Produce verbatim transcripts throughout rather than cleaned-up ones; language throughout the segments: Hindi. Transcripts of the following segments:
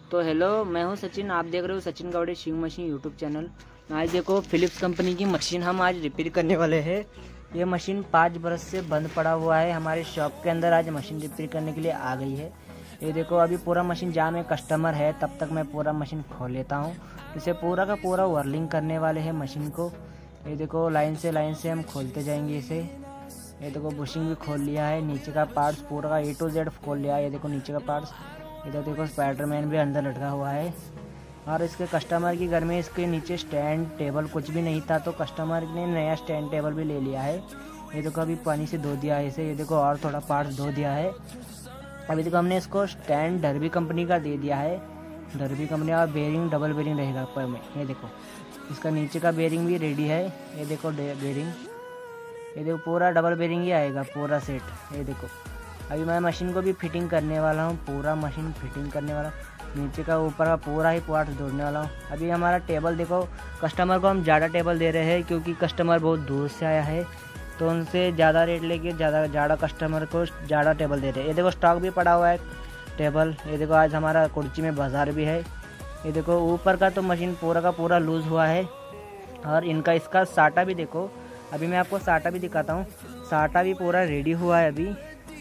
तो हेलो, मैं हूं सचिन। आप देख रहे हो सचिन गौड़े शिंग मशीन यूट्यूब चैनल। आज देखो फिलिप्स कंपनी की मशीन हम आज रिपेयर करने वाले हैं। ये मशीन पाँच बरस से बंद पड़ा हुआ है। हमारे शॉप के अंदर आज मशीन रिपेयर करने के लिए आ गई है। ये देखो अभी पूरा मशीन जाम है, कस्टमर है, तब तक मैं पूरा मशीन खोल लेता हूँ। इसे पूरा का पूरा वर्लिंग करने वाले हैं मशीन को। ये देखो लाइन से लाइन से हम खोलते जाएंगे इसे। ये देखो बुशिंग भी खोल लिया है, नीचे का पार्ट्स पूरा का ए टू जेड खोल लिया है। ये देखो नीचे का पार्ट्स, इधर देखो स्पाइडरमैन भी अंदर लटका हुआ है। और इसके कस्टमर के घर में इसके नीचे स्टैंड टेबल कुछ भी नहीं था, तो कस्टमर ने नया स्टैंड टेबल भी ले लिया है। ये देखो अभी पानी से धो दिया है इसे। ये देखो और थोड़ा पार्ट्स धो दिया है। अभी देखो हमने इसको स्टैंड डर्बी कंपनी का दे दिया है। डर्बी कंपनी का बेरिंग डबल बेरिंग रहेगा ऊपर में। ये देखो इसका नीचे का बेरिंग भी रेडी है। ये देखो बेरिंग, ये देखो पूरा डबल बेरिंग ही आएगा पूरा सेट। ये देखो अभी मैं मशीन को भी फिटिंग करने वाला हूँ, पूरा मशीन फिटिंग करने वाला हूँ। नीचे का ऊपर का पूरा ही पार्ट जोड़ने वाला हूँ। अभी हमारा टेबल देखो, कस्टमर को हम ज़्यादा टेबल दे रहे हैं क्योंकि कस्टमर बहुत दूर से आया है, तो उनसे ज़्यादा रेट लेके ज़्यादा ज़्यादा कस्टमर को ज़्यादा टेबल दे रहे हैं। ये देखो स्टॉक भी पड़ा हुआ है टेबल। ये देखो आज हमारा कुर्ची में बाजार भी है। ये देखो ऊपर का तो मशीन पूरा का पूरा लूज़ हुआ है। और इनका इसका साटा भी देखो, अभी मैं आपको साटा भी दिखाता हूँ। साटा भी पूरा रेडी हुआ है अभी।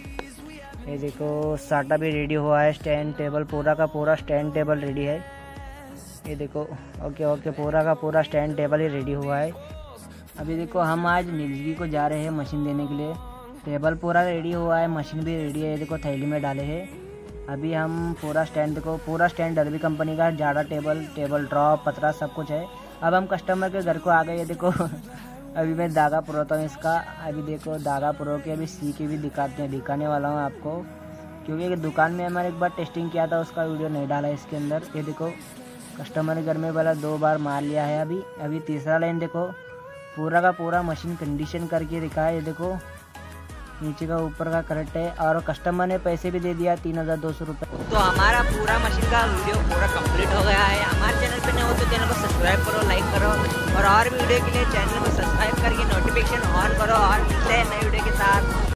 ये देखो साटा भी रेडी हुआ है। स्टैंड टेबल पूरा का पूरा स्टैंड टेबल रेडी है। ये देखो ओके ओके पूरा का पूरा स्टैंड टेबल ही रेडी हुआ है। अभी देखो हम आज निलगी को जा रहे हैं मशीन देने के लिए। टेबल पूरा रेडी हुआ है, मशीन भी रेडी है। ये देखो थैली में डाले हैं। अभी हम पूरा स्टैंड देखो, पूरा स्टैंड डर्बी कंपनी का ज़्यादा टेबल टेबल ड्रॉप पतरा सब कुछ है। अब हम कस्टमर के घर को आ गए। ये देखो अभी मैं धागा पुरोता हूँ इसका। अभी देखो धागा पुरो के अभी सी के भी दिखाते हैं दिखाने वाला हूँ आपको, क्योंकि दुकान में हमारे एक बार टेस्टिंग किया था, उसका वीडियो नहीं डाला इसके अंदर। ये देखो कस्टमर के घर में वाला दो बार मार लिया है। अभी अभी तीसरा लाइन देखो पूरा का पूरा मशीन कंडीशन करके दिखा है। ये देखो नीचे का ऊपर का करेक्ट है। और कस्टमर ने पैसे भी दे दिया तीन हज़ार दो सौ रुपये। तो हमारा पूरा मशीन का वीडियो पूरा कंप्लीट हो गया है। हमारे चैनल पे नए हो तो चैनल को सब्सक्राइब करो, लाइक करो, और और भी वीडियो के लिए चैनल को सब्सक्राइब करके नोटिफिकेशन ऑन करो। और मिलते हैं नए वीडियो के साथ।